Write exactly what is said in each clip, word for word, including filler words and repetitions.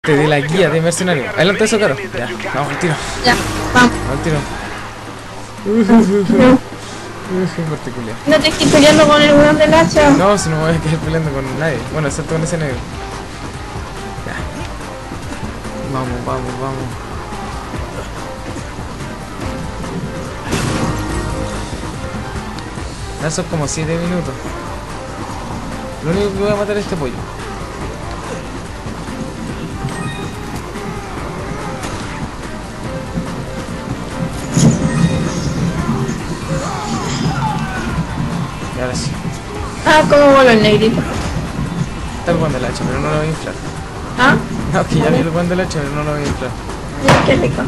Te di la guía de mercenario. Adelante eso, Caro. Ya, vamos al tiro. Ya, vamos. Al tiro. Uh, particular. No te estoy peleando con el weón del hacha. No, si no me voy a quedar peleando con nadie. Bueno, excepto con ese negro. Ya. Vamos, vamos, vamos. Ya son como siete minutos. Lo único que voy a matar es este pollo. Y ahora sí. Ah, ¿cómo vuelve el negrito? Está el guan del hacha, pero no lo voy a inflar. ¿Ah? No, que ya vi el guan del hacha, pero no lo voy a inflar. Mira qué rico.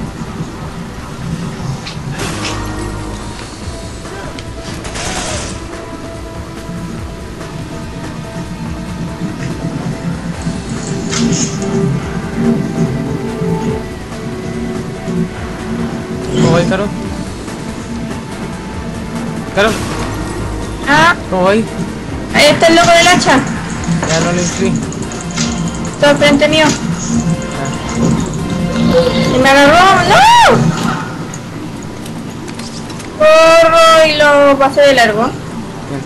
¿Cómo va ahí, Caro? ¿Caro? Ah, ¿Cómo va ahí? ahí está el loco del hacha. Ya no lo inflí. Todo al frente mío. Ah. Y me agarró. ¡No! Corro y lo pasé de largo. Bien.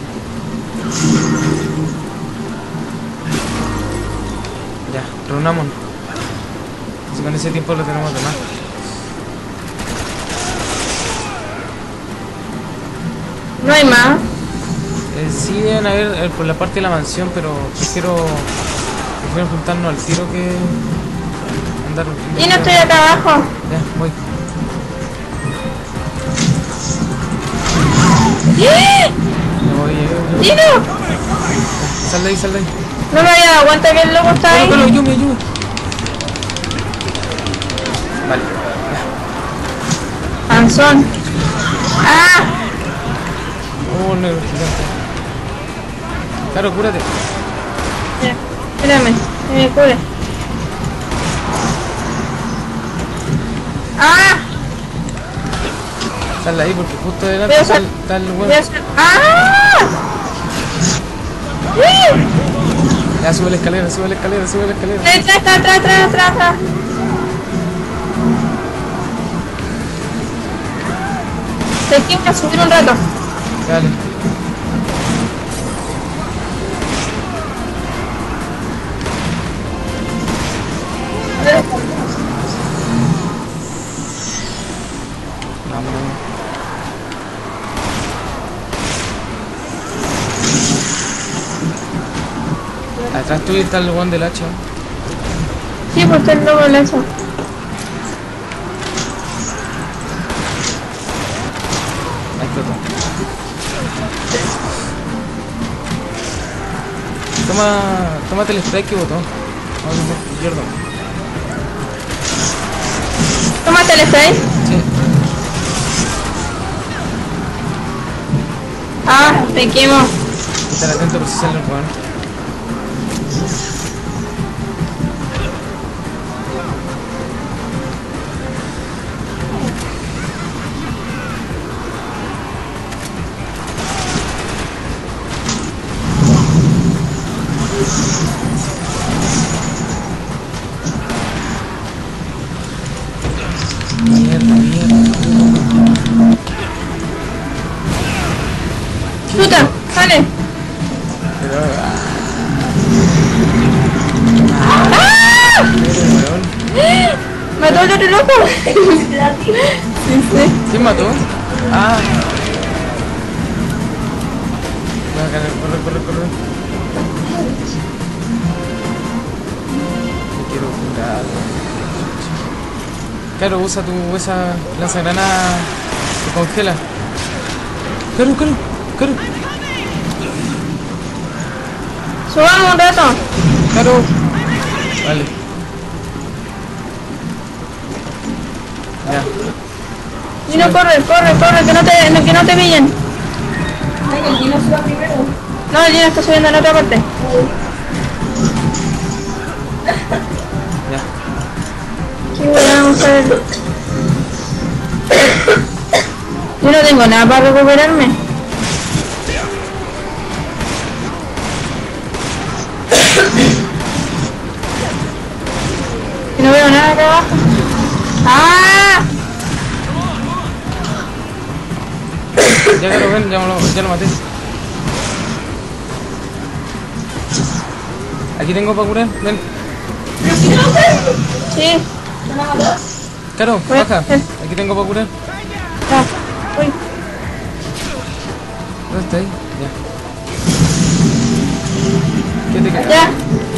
Ya, reunámonos. Si con ese tiempo lo tenemos de más. No hay más. Eh, sí deben haber eh, por la parte de la mansión, pero prefiero, prefiero juntarnos al tiro que andar... Y no estoy acá abajo. Ya, voy. ¡Eh! Me voy, eh, voy. ¡Dino! Sal de ahí, sal de ahí. No me había dado cuenta que el loco está ahí. Colo, colo, ayúdame, ayúdame. Vale. Panzón. ¡Ah! Oh, negro gigante. Claro, cúrate. Ya, espérame, que me cure. ¡Ah! Sal de ahí porque justo Voy delante a está hacer- el, está el Voy huevo. a hacer- ¡Ah! ¡Uh! Ya, sube la escalera, sube la escalera, sube la escalera. Atrás, atrás, atrás, atrás, atrás, atrás. Te tengo que subir un rato. Dale. Vamos. Atrás tuyo está el guan del hacha. Sí, pues está el lobo del hacha. Ahí explotó. Toma, tómate el spray que botó. Vamos a izquierdo. Tómate el spray. Sí. Ah, te quemo. Estar atento por si sale el guan. Mierda, mierda. Fruta, sale. Pero... ¡Ah! weón. Mató al otro loco. Sí, sí. ¿Quién mató? Ah. Voy a caer, corre, corre, corre. Me quiero curar. Claro, usa tu esa lanzagranada que congela. Claro, claro, claro. Subamos un rato. Claro. Vale. Ya. Y no corre, corre, corre, que no te, no, que no te pillen. Ay, el Gino suba primero. No, el Gino está subiendo en otra parte. Ya. Qué bueno, vamos a ver. Yo no tengo nada para recuperarme. No veo nada acá abajo. ¡Ah! Ya que lo ven, ya lo, ya lo maté. Aquí tengo para curar, ven. Sí. Caro, Voy a- baja. Aquí tengo para curar. Ya. Uy. ¿Dónde está ahí? Ya. ¿Qué te queda? Ya.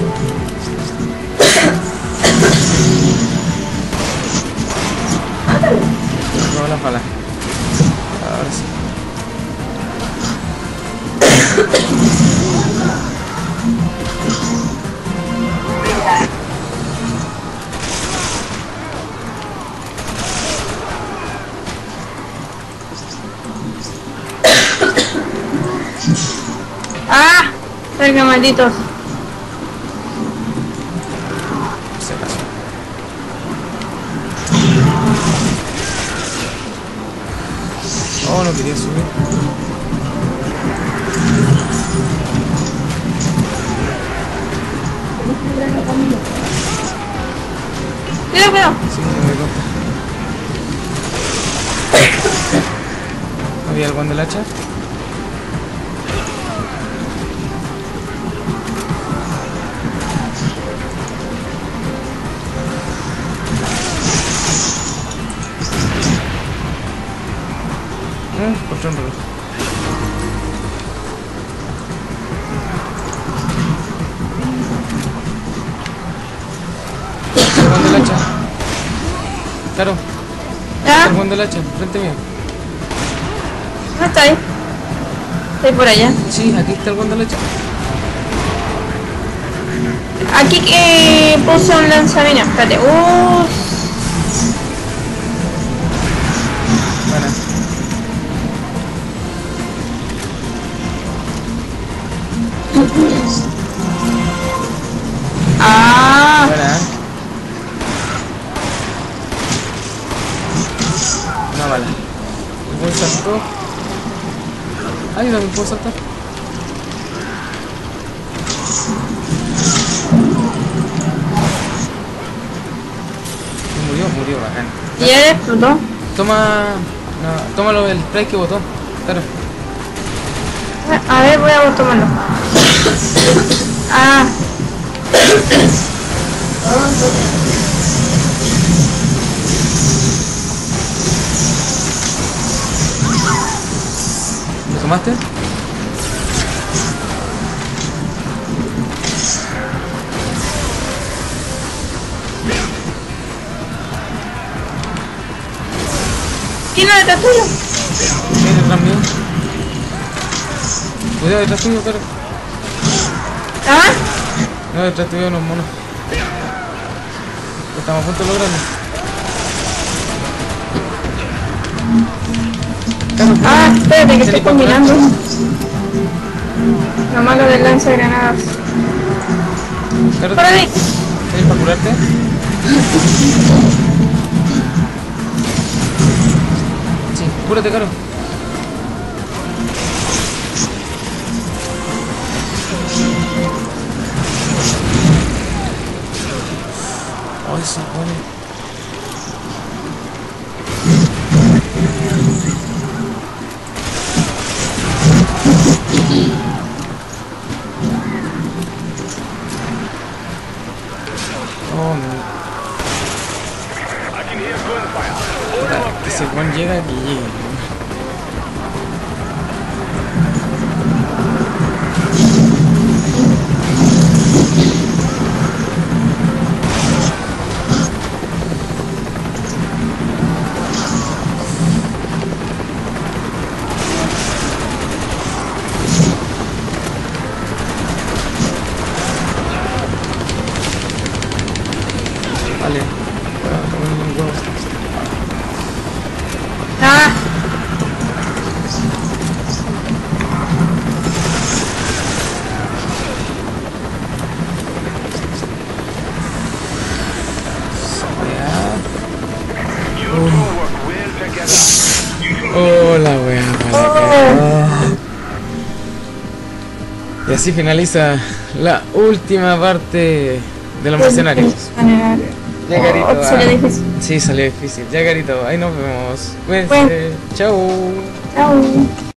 No, las balas. Ahora sí. ¡Ah! Venga, malditos. Se pasó. Oh, no quería subir. Cuidado, cuidado. Sí, me doy cuenta. ¿Había algo en el hacha? Eh, encontré un reloj. ¿El guante del hacha? Claro, ¿Ya? el guante del hacha, frente mío. ¿Dónde está ahí? Estoy por allá. Sí, aquí está el guante del hacha. Aquí que puso un lanzaminas. Espérate. Uh, Bueno, ah. buena. Una bala. ¿Me puedo saltar? Ah, yo también puedo saltar. Murió, murió, bacán. Y él explotó. Toma. No, tómalo el spray que botó. Claro. A ver, voy a tomarlo. Ah. ¿Lo tomaste? ¿Quién no detrás tuyo? Viene detrás mío. Cuidado detrás tuyo, claro. ¿Ah? No, detrás tuyo unos monos. Estamos a punto de lograrlo. Ah, espérate que estoy ¿Tienes para curar? combinando. Lo malo del lanzagranadas. Claro, Por ahí. ¿tienes para curarte? Sí, cúrate, Caro. Ay, se pone. Oh, no. Puta, que ese buen llega que llegue. Vale. Ah, tomé un huevo. Ah. Oh, la wea, para la cagada. Y así finaliza la última parte de los mercenarios. Ya, Carito. Oh, salió ah, difícil. Sí, salió difícil. Ya, Carito, ahí nos vemos. Cuídense. Bueno. Chau. Chao.